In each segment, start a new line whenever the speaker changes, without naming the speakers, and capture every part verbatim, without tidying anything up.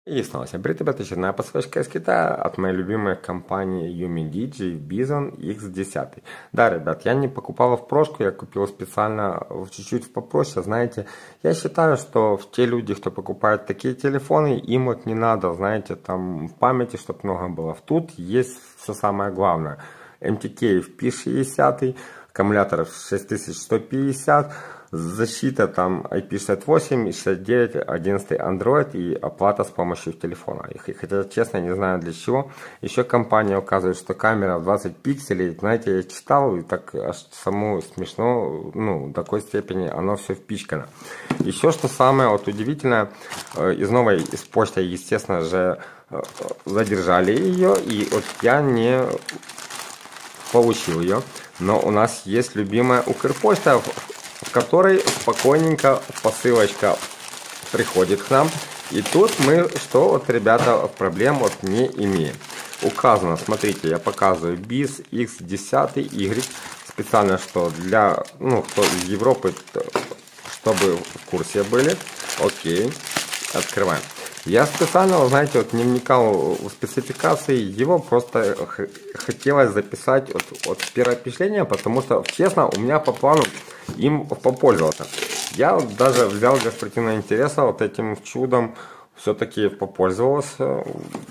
И снова всем привет, ребята, очередная посылочка из Китая от моей любимой компании Umidigi Bison икс десять. Да, ребят, я не покупал в прошку, я купил специально чуть-чуть попроще, знаете. Я считаю, что те люди, кто покупает такие телефоны, им вот не надо, знаете, там в памяти, чтобы много было. Тут есть все самое главное. эм ти кей эф пи шестьдесят, аккумулятор шесть тысяч сто пятьдесят, защита там ай пи шестьдесят восемь, шестьдесят девять, одиннадцать Android и оплата с помощью телефона. И, хотя, честно, не знаю для чего. Еще компания указывает, что камера в двадцать пикселей. Знаете, я читал, и так аж саму смешно, ну, до такой степени оно все впичкано. Еще что самое вот удивительное, из новой, из почты, естественно же, задержали ее, и вот я не получил ее. Но у нас есть любимая Укрпочта, в которой спокойненько посылочка приходит к нам. И тут мы, что вот, ребята, проблем вот не имеем. Указано, смотрите, я показываю бис икс десять Y, специально, что для, ну, кто из Европы, чтобы в курсе были. Окей, открываем. Я специально, знаете, вот не вникал в спецификации, его просто хотелось записать от, от первого впечатления, потому что, честно, у меня по плану им попользоваться. Я вот даже взял для спортивного интереса вот этим чудом, все-таки попользовался.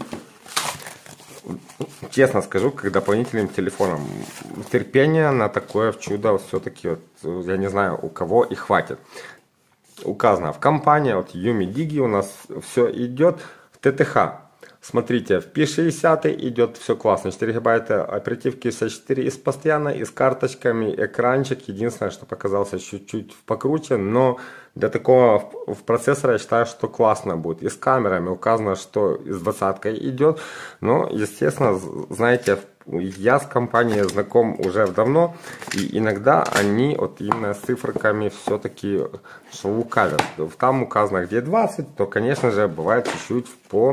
Честно скажу, как дополнительным телефоном. Терпения на такое чудо все-таки, вот, я не знаю, у кого и хватит. Указано в компании, вот Umidigi у нас все идет в тэ тэ ха. Смотрите, в пи шестьдесят идет все классно. четыре гигабайта оперативки шестьдесят четыре и с постоянной, и с карточками, экранчик. Единственное, что показался чуть-чуть покруче, но для такого в процессора я считаю, что классно будет. И с камерами указано, что и с двадцаткой идет. Но, естественно, знаете, я с компанией знаком уже давно, и иногда они вот именно с циферками все-таки лукавят. Там указано где двадцать, то, конечно же, бывает чуть-чуть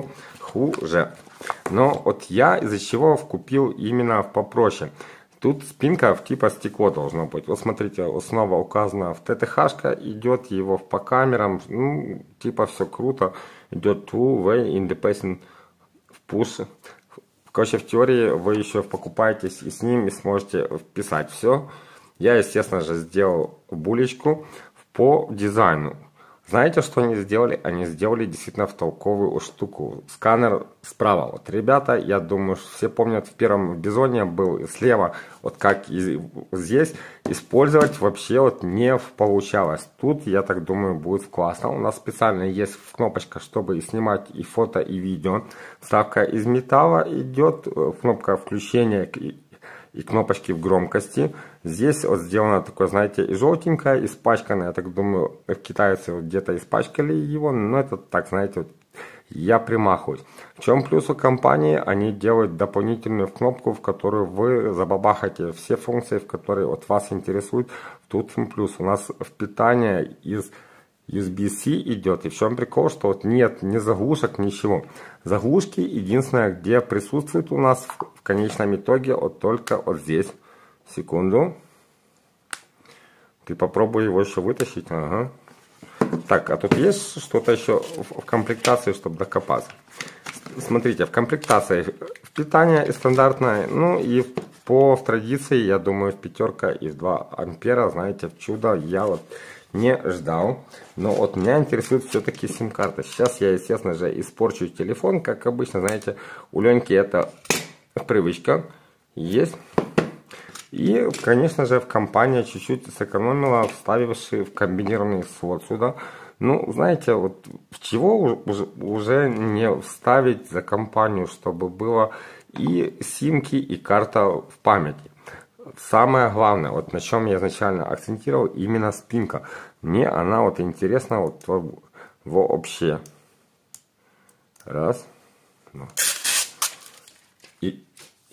похуже. Но вот я из-за чего купил именно попроще. Тут спинка в типа стекло должно быть. Вот смотрите, снова указано в тэ тэ ха-шка, идет его по камерам, ну, типа все круто. Идет two-way independent push. Короче, в теории вы еще покупаетесь и с ним и сможете вписать все. Я, естественно же, сделал булечку по дизайну. Знаете, что они сделали? Они сделали действительно в толковую штуку. Сканер справа. Вот, ребята, я думаю, все помнят, в первом бизоне был слева, вот как и здесь, использовать вообще вот не получалось. Тут, я так думаю, будет классно. У нас специально есть кнопочка, чтобы снимать и фото, и видео. Вставка из металла идет, кнопка включения и кнопочки в громкости. Здесь вот сделано такое, знаете, и желтенькое, испачканное. Я так думаю, китайцы вот где-то испачкали его, но это так, знаете, вот я примахиваюсь. В чем плюс у компании? Они делают дополнительную кнопку, в которую вы забабахаете все функции, в которые вот вас интересуют. Тут плюс у нас в питание из ю эс би-C идет. И в чем прикол, что вот нет ни заглушек, ничего. Заглушки единственное, где присутствует у нас в конечном итоге, вот только вот здесь. Секунду. Ты попробуй его еще вытащить. Ага. Так, а тут есть что-то еще в комплектации, чтобы докопаться. Смотрите, в комплектации в питание и стандартное, ну и по традиции, я думаю, пятерка и два ампера, знаете, в чудо я вот не ждал. Но вот меня интересует все-таки сим-карта. Сейчас я, естественно же, испорчу телефон, как обычно, знаете, у Леньки это привычка есть. И, конечно же, в компания чуть-чуть сэкономила, вставивши в комбинированный слот сюда. Ну, знаете, вот чего уже, уже не вставить за компанию, чтобы было и симки, и карта в памяти. Самое главное, вот на чем я изначально акцентировал, именно спинка. Мне она вот интересна вот вообще. Раз. И,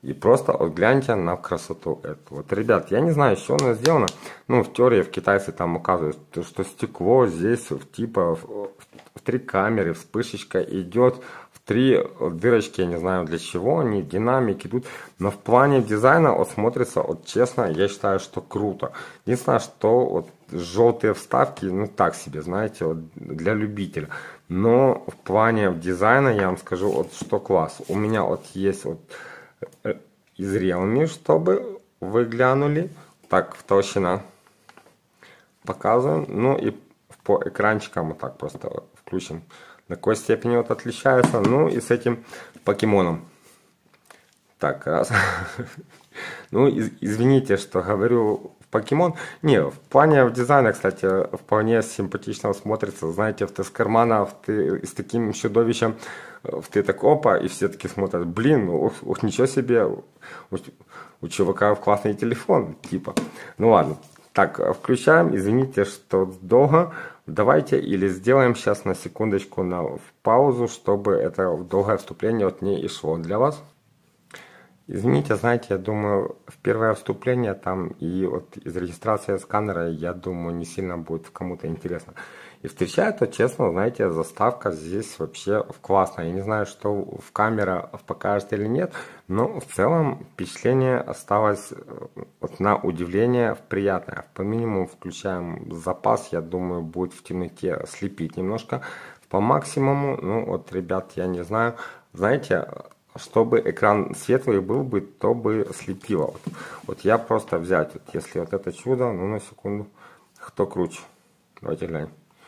И просто вот гляньте на красоту эту. Вот, ребят, я не знаю, с чего она сделана. Ну, в теории в китайцы там указывают, что стекло здесь в, типа в, в три камеры, вспышечка идет, в три дырочки, я не знаю для чего они, динамики тут. Но в плане дизайна вот смотрится, вот честно, я считаю, что круто. Единственное, что вот желтые вставки, ну так себе, знаете, вот для любителя. Но в плане дизайна я вам скажу, вот что класс. У меня вот есть вот из Realme, чтобы вы глянули. Так, толщина показываем. Ну и по экранчикам вот так просто включим. На какой степени вот отличается. Ну и с этим покемоном. Так, раз. Ну, извините, что говорю покемон. Не, в плане дизайна, кстати, вполне симпатично смотрится. Знаете, в тест кармана ты, с таким чудовищем ты так опа, и все таки смотрят, блин, ух, ух ничего себе, у, у чувака классный телефон, типа. Ну ладно, так, включаем, извините, что долго. Давайте или сделаем сейчас на секундочку на в паузу, чтобы это долгое вступление вот не и шло для вас. Извините, знаете, я думаю, в первое вступление там и вот из регистрации сканера, я думаю, не сильно будет кому-то интересно. И встречает, то честно, знаете, заставка здесь вообще классная. Я не знаю, что в камера покажет или нет, но в целом впечатление осталось вот на удивление приятное. По минимуму включаем запас, я думаю, будет в темноте слепить немножко. По максимуму, ну вот, ребят, я не знаю, знаете, чтобы экран светлый был бы, то бы слепило. Вот, вот я просто взять, вот, если вот это чудо, ну на секунду, кто круче? Давайте глянем.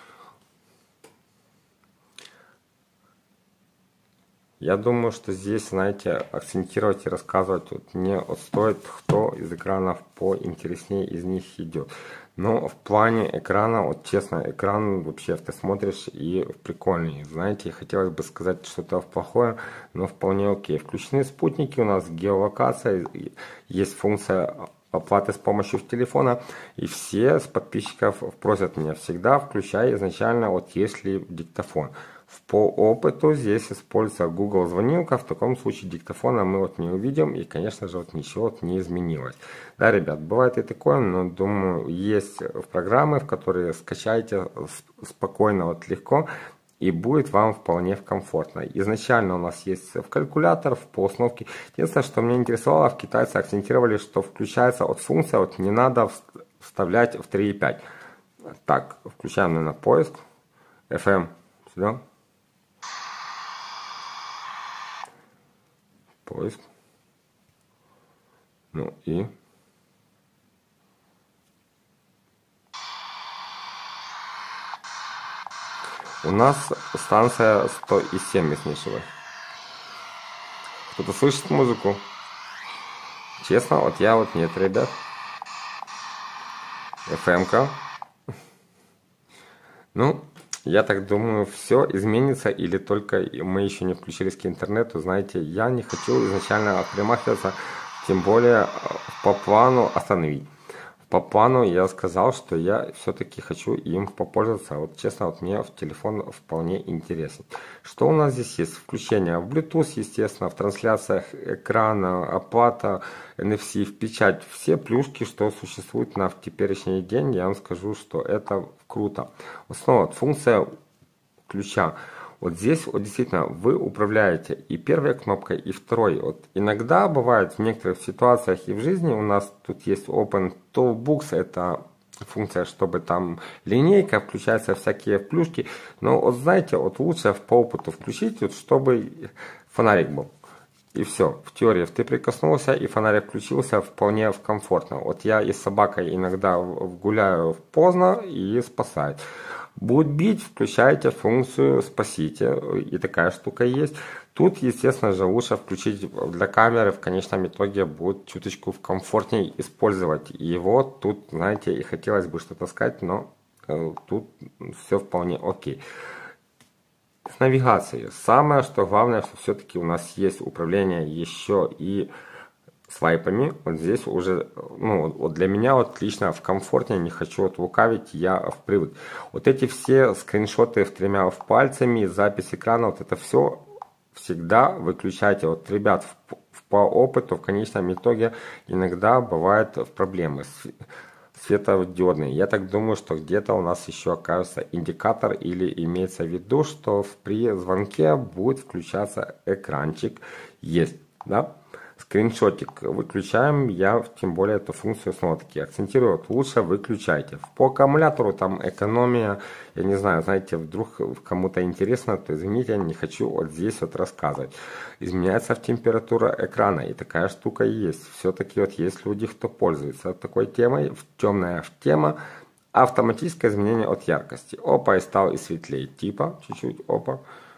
Я думаю, что здесь, знаете, акцентировать и рассказывать вот не вот стоит, кто из экранов поинтереснее из них идет. Но в плане экрана, вот честно, экран вообще ты смотришь и прикольный. Знаете, хотелось бы сказать что-то плохое, но вполне окей. Включены спутники, у нас геолокация, есть функция оплаты с помощью телефона. И все с подписчиков просят меня всегда, включай изначально, вот если диктофон. По опыту здесь используется Google звонилка, в таком случае диктофона мы вот не увидим, и, конечно же, вот ничего вот не изменилось. Да, ребят, бывает и такое, но, думаю, есть программы, в которые скачайте спокойно, вот легко, и будет вам вполне комфортно. Изначально у нас есть в калькулятор, по установке. Единственное, что меня интересовало, в китайцы акцентировали, что включается от функция, вот не надо вставлять в три и пять. Так, включаем, наверное, поиск, эф эм, сюда. Поиск. Ну и у нас станция сто семь, если не ошибаюсь. Кто-то слышит музыку? Честно, вот я вот нет, ребят. эф эм-ка. Ну, я так думаю, все изменится, или только мы еще не включились к интернету. Знаете, я не хочу изначально примахиваться, тем более по плану остановить. По плану я сказал, что я все-таки хочу им попользоваться. Вот честно, вот мне в телефон вполне интересен. Что у нас здесь есть? Включение в Bluetooth, естественно, в трансляциях экрана, оплата, эн эф си, в печать. Все плюшки, что существуют на в теперешний день, я вам скажу, что это круто. Снова функция ключа. Вот здесь вот действительно вы управляете и первой кнопкой, и второй. Вот иногда бывает в некоторых ситуациях и в жизни у нас тут есть Open Toolbox, это функция, чтобы там линейка, включаются всякие плюшки. Но вот знаете, вот лучше по опыту включить, вот, чтобы фонарик был. И все, в теории ты прикоснулся, и фонарик включился вполне комфортно. Вот я и с собакой иногда гуляю поздно и спасает. Будет бить, включайте функцию «Спасите», и такая штука есть. Тут, естественно же, лучше включить для камеры, в конечном итоге будет чуточку комфортнее использовать его. Тут, знаете, и хотелось бы что-то сказать, но э, тут все вполне окей. С навигацией. Самое, что главное, что все-таки у нас есть управление еще и свайпами. Вот здесь уже, ну, вот для меня вот лично в комфорте, не хочу вот лукавить, я в привык. Вот эти все скриншоты в тремя в пальцами, запись экрана, вот это все всегда выключайте. Вот, ребят, в, в, по опыту, в конечном итоге, иногда бывают проблемы светодиодные. Я так думаю, что где-то у нас еще окажется индикатор или имеется в виду, что при звонке будет включаться экранчик. Есть, да? Скриншотик выключаем, я тем более эту функцию снова таки акцентирую, вот лучше выключайте. По аккумулятору там экономия, я не знаю, знаете, вдруг кому-то интересно, то извините, я не хочу вот здесь вот рассказывать. Изменяется в температура экрана, и такая штука есть. Все-таки вот есть люди, кто пользуется такой темой, темная тема, автоматическое изменение от яркости. Опа, и стал и светлее, типа, чуть-чуть, опа,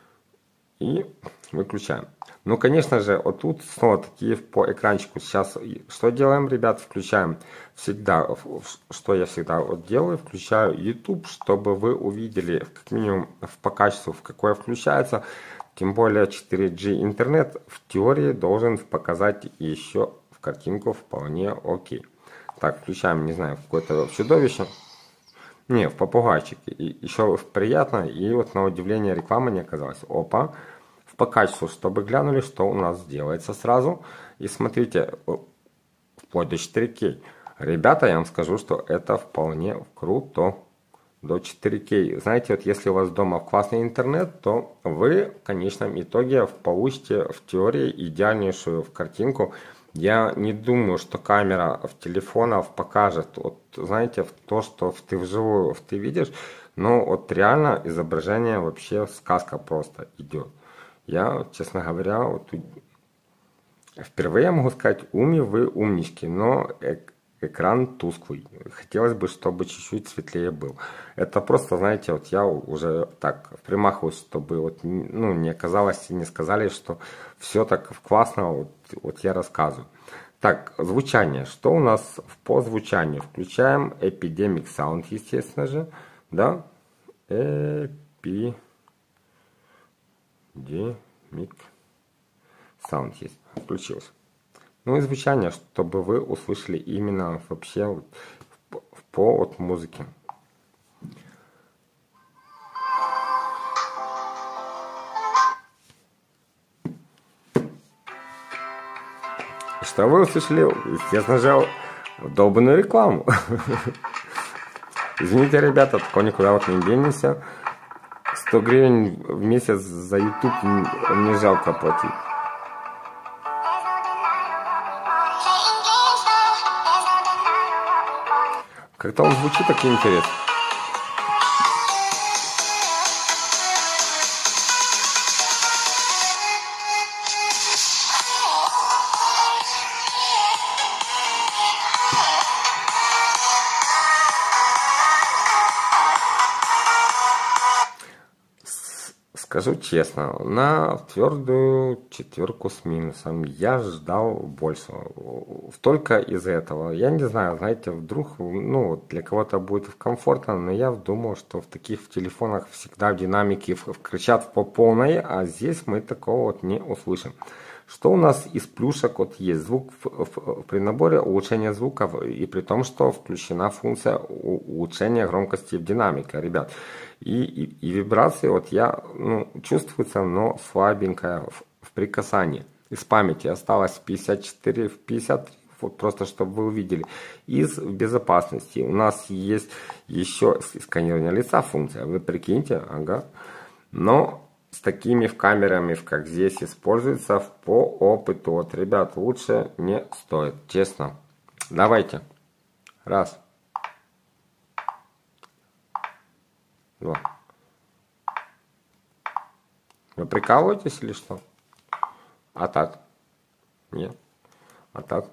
и выключаем. Ну, конечно же, вот тут снова такие по экранчику. Сейчас что делаем, ребят? Включаем всегда, что я всегда вот делаю, включаю YouTube, чтобы вы увидели, как минимум, по качеству, в какое включается. Тем более четыре джи интернет в теории должен показать еще в картинку вполне окей. Так, включаем, не знаю, какое-то чудовище. Не, в попугайчике. И еще приятно, и вот на удивление реклама не оказалась. Опа. По качеству, чтобы глянули, что у нас делается сразу. И смотрите, вплоть до четыре кей. Ребята, я вам скажу, что это вполне круто. До четыре кей. Знаете, вот если у вас дома классный интернет, то вы в конечном итоге получите в теории идеальнейшую картинку. Я не думаю, что камера в телефонах покажет, вот, знаете, то, что ты вживую ты видишь. Но вот реально изображение вообще сказка просто идет. Я, честно говоря, вот впервые могу сказать, уми вы умнички, но эк экран тусклый. Хотелось бы, чтобы чуть-чуть светлее был. Это просто, знаете, вот я уже так примахиваюсь, чтобы вот, ну, не оказалось и не сказали, что все так классно, вот, вот я рассказываю. Так, звучание. Что у нас по звучанию? Включаем Epidemic Sound, естественно же, да? Эпи... Димик Sound есть, включился. Ну и звучание, чтобы вы услышали именно вообще по, по от музыки. Что вы услышали? Естественно же, долбанную рекламу. Извините, ребята, такого никуда вот не денемся. сто гривен в месяц за YouTube не жалко платить. Как-то он звучит так интересно. Скажу честно, на твердую четверку с минусом я ждал больше. Только из этого. Я не знаю, знаете, вдруг, ну, для кого-то будет комфортно, но я думал, что в таких телефонах всегда в динамике кричат по полной, а здесь мы такого вот не услышим. Что у нас из плюшек вот есть? Звук в, в, при наборе улучшения звука, и при том, что включена функция улучшения громкости в динамике, ребят. И, и, и вибрации вот я, ну, чувствуется, но слабенькая в, в прикасании. Из памяти осталось пятьдесят четыре в пятьдесят три, вот просто чтобы вы увидели. Из безопасности у нас есть еще сканирование лица функция, вы прикиньте, ага. Но с такими камерами, как здесь используется, по опыту, вот, ребят, лучше не стоит, честно. Давайте. Раз. Два. Вы прикалываетесь или что? А так? Нет. А так?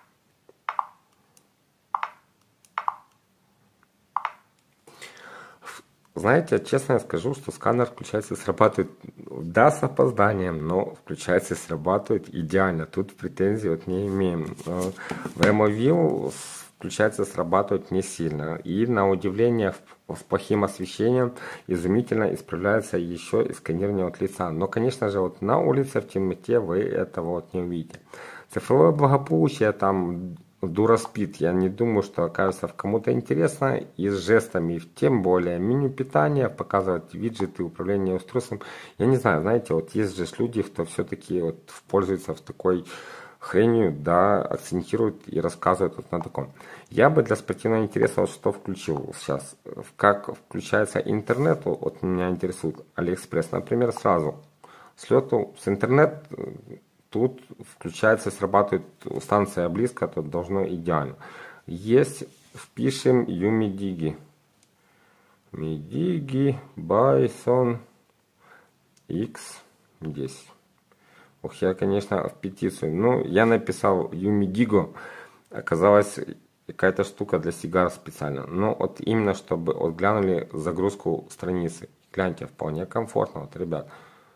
Знаете, честно я скажу, что сканер включается и срабатывает, да, с опозданием, но включается и срабатывает идеально. Тут претензий вот не имеем. В Emoview включается и срабатывает не сильно. И на удивление с плохим освещением изумительно исправляется еще и сканирование от лица. Но, конечно же, вот на улице в темноте вы этого вот не увидите. Цифровое благополучие там Дураспид. Я не думаю, что окажется кому-то интересно. И с жестами, тем более меню питания, показывать виджеты управления устройством. Я не знаю, знаете, вот есть же люди, кто все-таки вот пользуется в такой хренью, да, акцентирует и рассказывает вот на таком. Я бы для спортивного интереса вот что включил сейчас. Как включается интернет, вот меня интересует Алиэкспресс, например, сразу. С лету с интернет тут включается, срабатывает станция близко, то должно идеально. Есть, впишем Юмидиги. Мидиги, Байсон, X десять. Ох, я, конечно, в петицию. Ну, я написал Юмидиго. Оказалось, какая-то штука для сигар специально. Но вот именно, чтобы вот глянули загрузку страницы. Гляньте, вполне комфортно, вот, ребят.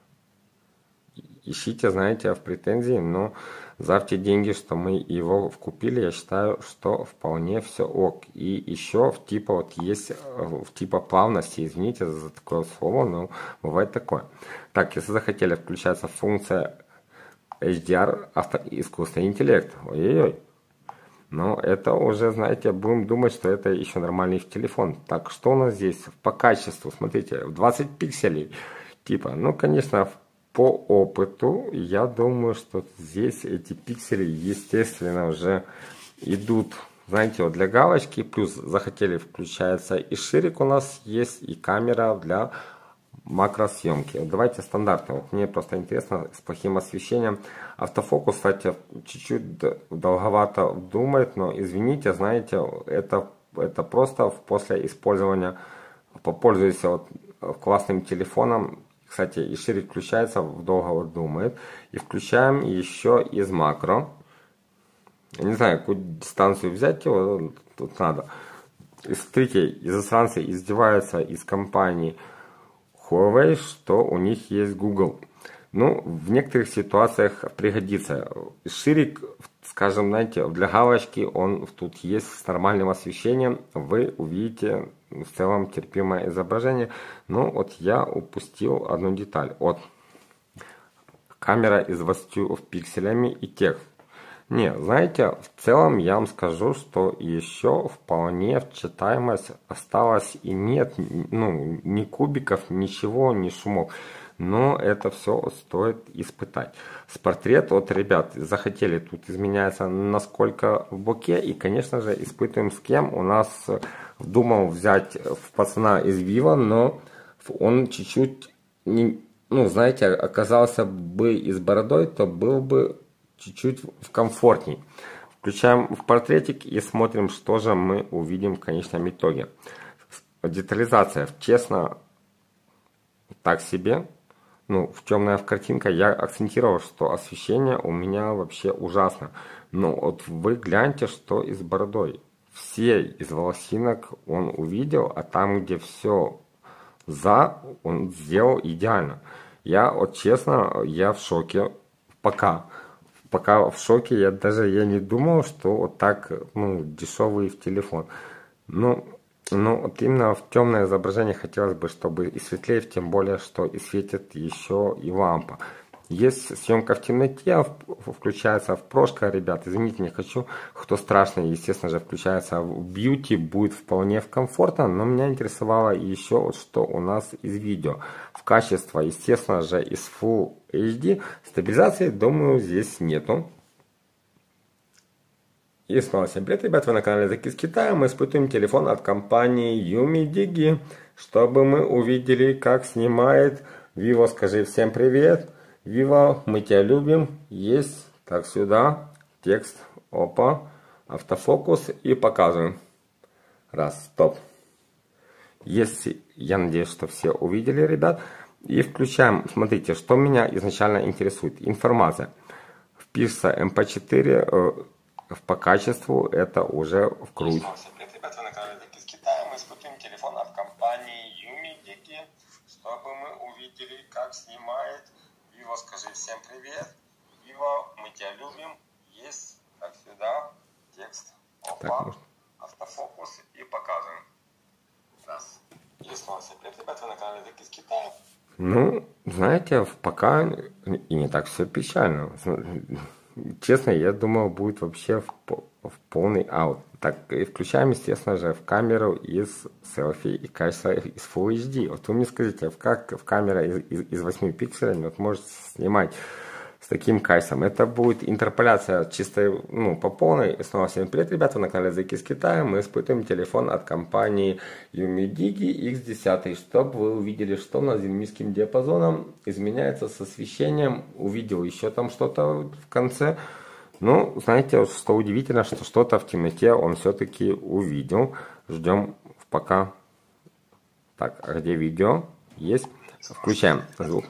Ищите, знаете, в претензии, но за те деньги, что мы его купили, я считаю, что вполне все ок. И еще в типа вот есть, в типа плавности, извините за такое слово, но бывает такое. Так, если захотели, включается функция эйч ди ар, авто, искусственный интеллект. Ой-ой-ой. Но это уже, знаете, будем думать, что это еще нормальный телефон. Так, что у нас здесь по качеству? Смотрите, в двадцать пикселей. Типа, ну, конечно, по опыту, я думаю, что здесь эти пиксели, естественно, уже идут, знаете, вот для галочки. Плюс захотели, включается и ширик у нас есть, и камера для макросъемки. Вот давайте стандартно. Вот мне просто интересно с плохим освещением. Автофокус, кстати, чуть-чуть долговато думает, но извините, знаете, это, это просто после использования, попользуюсь вот классным телефоном. Кстати, и ширик включается, долго вот думает. И включаем еще из макро. Я не знаю, какую дистанцию взять его, тут надо. И смотрите, иностранцы издеваются из компании Huawei, что у них есть Google. Ну, в некоторых ситуациях пригодится. Ширик, скажем, знаете, для галочки он тут есть с нормальным освещением. Вы увидите в целом терпимое изображение. Но вот я упустил одну деталь. Вот камера из двадцатью пикселями и текст. Не, знаете, в целом я вам скажу, что еще вполне читаемость осталась и нет, ну, ни кубиков, ничего, ни шумов. Но это все стоит испытать. С портрет, вот, ребят, захотели, тут изменяется насколько в боке. И, конечно же, испытываем с кем. У нас думал взять в пацана из Vivo, но он чуть-чуть, не, ну, знаете, оказался бы и с бородой, то был бы чуть-чуть комфортней. Включаем в портретик и смотрим, что же мы увидим в конечном итоге. Детализация, честно, так себе. Ну, в темная в картинка. Я акцентировал, что освещение у меня вообще ужасно. Но вот вы гляньте, что и с бородой. Все из волосинок он увидел, а там, где все за, он сделал идеально. Я, вот честно, я в шоке. Пока. Пока в шоке, я даже я не думал, что вот так, ну, дешевый в телефон. Ну, ну, вот именно в темное изображение хотелось бы, чтобы и светлее, тем более, что и светит еще и лампа. Есть съемка в темноте, включается в прошка, ребят, извините, не хочу, кто страшно, естественно же, включается в бьюти, будет вполне комфортно, но меня интересовало еще вот что у нас из видео. В качество, естественно же, из Full эйч ди, стабилизации, думаю, здесь нету. И снова всем привет, ребят, вы на канале Языки из Китая, мы испытываем телефон от компании Юмидиги, чтобы мы увидели, как снимает Vivo, скажи всем привет. Vivo, мы тебя любим. Есть. Так, сюда. Текст. Опа. Автофокус. И показываем. Раз. Стоп. Если, я надеюсь, что все увидели, ребят. И включаем. Смотрите, что меня изначально интересует. Информация. Впишется эм пэ четыре. Э, по качеству это уже в круть. Ребят, вы на канале Языки из Китая. Мы испытываем телефон от компании Юмидиги, чтобы мы увидели, как снимает Vivo, скажи всем привет. Vivo, мы тебя любим. Есть. Так, сюда. Текст. Опа. Автофокус. И показываем. Раз. И снова всем привет, ребят. Вы на канале Языки из Китая. Ну, знаете, пока и не так все печально. честно, я думал, будет вообще в, по- в полный аут. Так, и включаем, естественно же, в камеру из селфи и качество из Full эйч ди. Вот вы мне скажите, в как в камера из, из, из восьми пикселей вот может снимать с таким качеством? Это будет интерполяция чистой, ну, по полной. И снова всем привет, ребята, на канале Языки из Китая. Мы испытываем телефон от компании Юмидиги икс десять, чтобы вы увидели, что у нас с динамическим диапазоном изменяется с освещением. Увидел еще там что-то в конце. Ну, знаете, что удивительно, что что-то в темноте он все-таки увидел. Ждем пока. Так, а где видео? Есть. Включаем звук.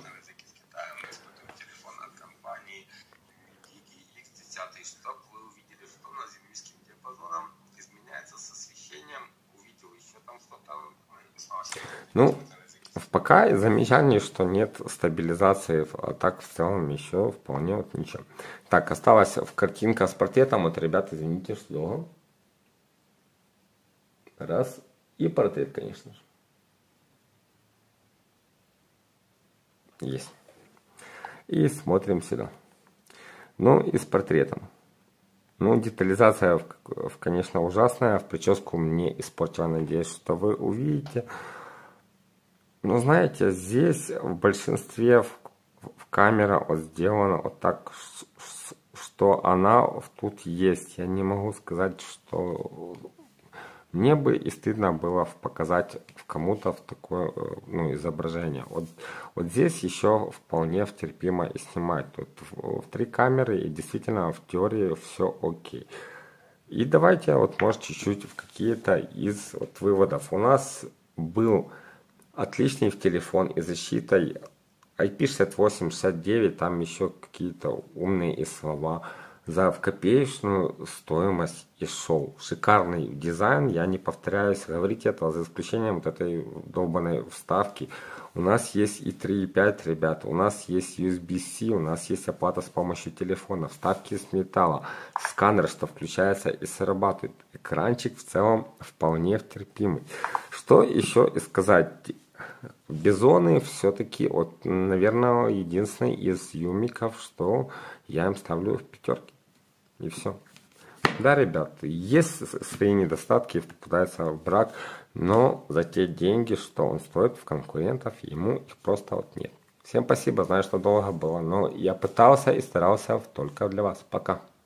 Ну, пока замечание, что нет стабилизации, а так в целом еще вполне вот ничего. Так, осталась в картинка с портретом. Вот, ребята, извините, что. Раз. И портрет, конечно же. Есть. И смотрим сюда. Ну, и с портретом. Ну, детализация, в, конечно, ужасная. В прическу мне испортила. Надеюсь, что вы увидите. Но знаете, здесь в большинстве в, в камера вот сделана вот так, что она тут есть. Я не могу сказать, что мне бы и стыдно было показать кому-то в такое, ну, изображение. Вот, вот здесь еще вполне терпимо и снимать. Тут в, в три камеры и действительно в теории все окей. И давайте вот может чуть-чуть в какие-то из вот выводов. У нас был отличный в телефон и защитой ай пи шестьдесят восемь шестьдесят девять, там еще какие-то умные и слова. За в копеечную стоимость и шоу. Шикарный дизайн, я не повторяюсь говорить этого, за исключением вот этой долбанной вставки. У нас есть и три и пять, ребята, у нас есть ю эс би-C, у нас есть оплата с помощью телефона, вставки из металла, сканер, что включается и срабатывает. Экранчик в целом вполне терпимый. Что еще и сказать? Бизоны все-таки, вот, наверное, единственный из юмиков, что я им ставлю в пятерки. И все. Да, ребят, есть свои недостатки, попадается в брак, но за те деньги, что он стоит в конкурентов, ему их просто вот нет. Всем спасибо, знаю, что долго было, но я пытался и старался только для вас. Пока.